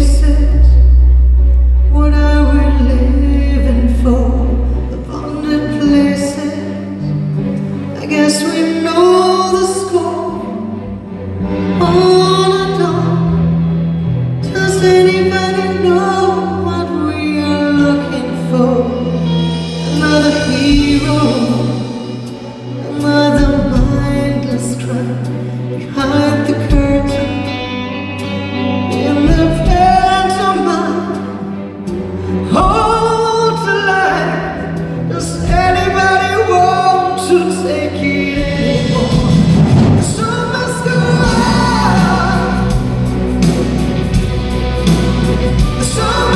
faces. What are we living for? Abundant places. I guess we know the score. On and on. Does anybody know what we are looking for? Another hero, another mindless crime behind the curtain. In the pantomime, hold the line. Does anybody want to take it anymore? The show must go on. The show